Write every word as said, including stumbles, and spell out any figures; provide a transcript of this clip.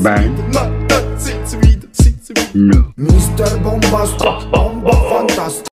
Bang. Na, da zieht sie wieder, zieht sie wieder. No. Mister Bombastic, Bomba fantastisch.